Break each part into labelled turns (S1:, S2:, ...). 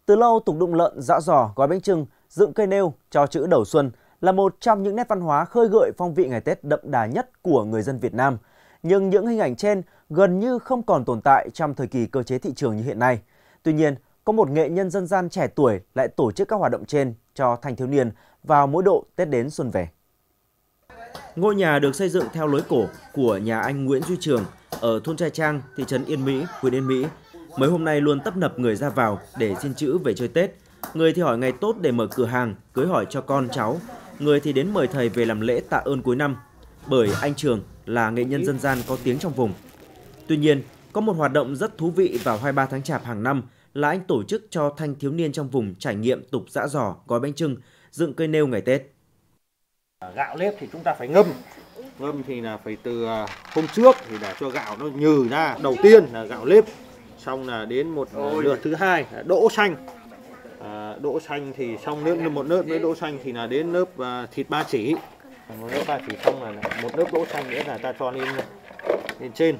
S1: Từ lâu, tục đụng lợn, giã giò, gói bánh chưng, dựng cây nêu, cho chữ đầu xuân là một trong những nét văn hóa khơi gợi phong vị ngày Tết đậm đà nhất của người dân Việt Nam. Nhưng những hình ảnh trên gần như không còn tồn tại trong thời kỳ cơ chế thị trường như hiện nay. Tuy nhiên, có một nghệ nhân dân gian trẻ tuổi lại tổ chức các hoạt động trên cho thanh thiếu niên vào mỗi độ Tết đến xuân về. Ngôi nhà được xây dựng theo lối cổ của nhà anh Nguyễn Duy Trường ở thôn Trai Trang, thị trấn Yên Mỹ, huyện Yên Mỹ. Mấy hôm nay luôn tấp nập người ra vào để xin chữ về chơi Tết. Người thì hỏi ngày tốt để mở cửa hàng, cưới hỏi cho con cháu. Người thì đến mời thầy về làm lễ tạ ơn cuối năm. Bởi anh Trường là nghệ nhân dân gian có tiếng trong vùng. Tuy nhiên, có một hoạt động rất thú vị vào 23 tháng Chạp hàng năm là anh tổ chức cho thanh thiếu niên trong vùng trải nghiệm tục giã giò, gói bánh chưng, dựng cây nêu ngày Tết.
S2: Gạo nếp thì chúng ta phải ngâm. Ngâm thì là phải từ hôm trước thì để cho gạo nó nhừ ra. Đầu tiên là gạo nếp, xong là đến một lượt thứ hai là đỗ xanh. Đỗ xanh thì xong một lớp với đỗ xanh thì là đến lớp thịt ba chỉ. Một lớp ba chỉ xong là một lớp đỗ xanh nữa là ta cho lên trên.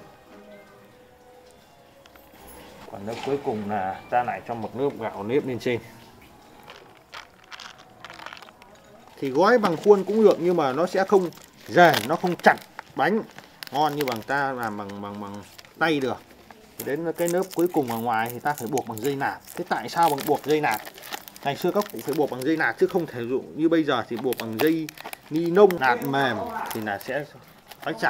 S2: Còn lớp cuối cùng là ta lại cho một lớp gạo nếp lên trên. Thì gói bằng khuôn cũng được nhưng mà nó sẽ không dày, nó không chặt bánh ngon như ta làm bằng tay được. Đến cái lớp cuối cùng ở ngoài thì ta phải buộc bằng dây nạp. Thế tại sao buộc dây nạp? Ngày xưa các cụ phải buộc bằng dây nạp chứ không thể dụng như bây giờ thì buộc bằng dây ni lông nạp mềm thì là sẽ bánh chặt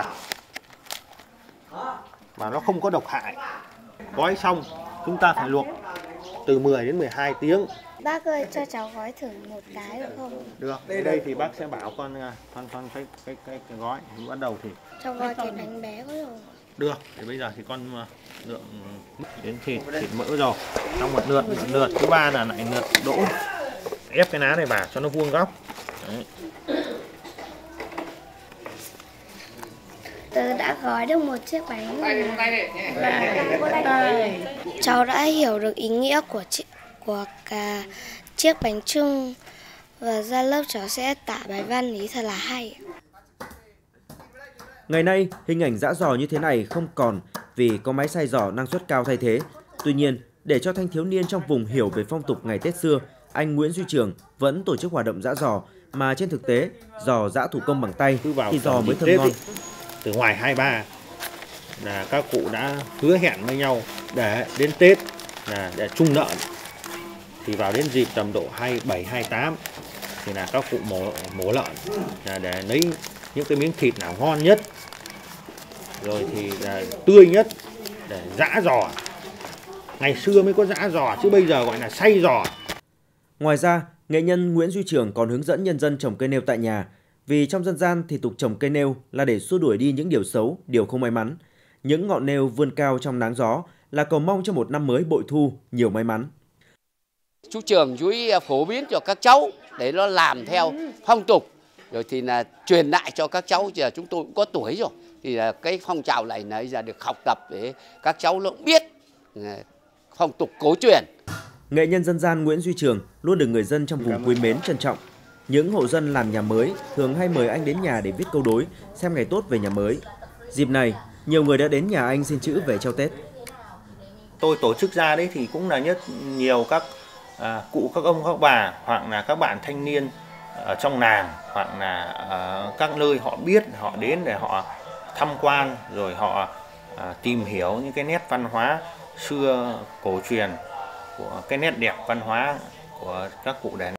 S2: và nó không có độc hại. Gói xong chúng ta phải luộc từ 10 đến 12 tiếng.
S3: Bác ơi, cho cháu gói thử một cái được không?
S2: Được, đây thì bác sẽ bảo con cái gói. Bắt đầu thì
S3: cho gói cái bánh bé có rồi.
S2: Được, thì bây giờ thì con lượng đến thịt mỡ rồi. Trong một lượt thứ ba là lại lượt đỗ. Ép cái lá này vào cho nó vuông góc. Đấy.
S3: Tôi đã gói được một chiếc bánh và cháu đã hiểu được ý nghĩa của cả chiếc bánh chưng và ra lớp cháu sẽ tả bài văn ý thật là hay.
S1: Ngày nay, hình ảnh giã giò như thế này không còn vì có máy xay giò năng suất cao thay thế. Tuy nhiên, để cho thanh thiếu niên trong vùng hiểu về phong tục ngày Tết xưa, anh Nguyễn Duy Trường vẫn tổ chức hoạt động giã giò mà trên thực tế, giò giã thủ công bằng tay thì giò mới thơm ngon.
S2: Từ ngoài 23 là các cụ đã hứa hẹn với nhau để đến Tết là để chung lợn. Thì vào đến dịp tầm độ 27, 28 thì là các cụ mổ lợn là để lấy những cái miếng thịt nào ngon nhất, rồi thì là tươi nhất để giã giò. Ngày xưa mới có giã giò chứ bây giờ gọi là xay giò.
S1: Ngoài ra, nghệ nhân Nguyễn Duy Trường còn hướng dẫn nhân dân trồng cây nêu tại nhà. Vì trong dân gian thì tục trồng cây nêu là để xua đuổi đi những điều xấu, điều không may mắn. Những ngọn nêu vươn cao trong nắng gió là cầu mong cho một năm mới bội thu, nhiều may mắn.
S4: Chú Trường chú ý phổ biến cho các cháu để nó làm theo phong tục, rồi thì là truyền lại cho các cháu. Giờ chúng tôi cũng có tuổi rồi thì là cái phong trào này là giờ được học tập để các cháu nó biết phong tục cổ truyền.
S1: Nghệ nhân dân gian Nguyễn Duy Trường luôn được người dân trong vùng quý mến trân trọng. Những hộ dân làm nhà mới thường hay mời anh đến nhà để viết câu đối, xem ngày tốt về nhà mới. Dịp này, nhiều người đã đến nhà anh xin chữ về trao Tết.
S2: Tôi tổ chức ra đấy thì cũng là nhiều các cụ, các ông, các bà hoặc là các bạn thanh niên ở trong làng hoặc là ở các nơi họ biết, họ đến để họ tham quan rồi họ tìm hiểu những cái nét văn hóa xưa cổ truyền, của cái nét đẹp văn hóa của các cụ để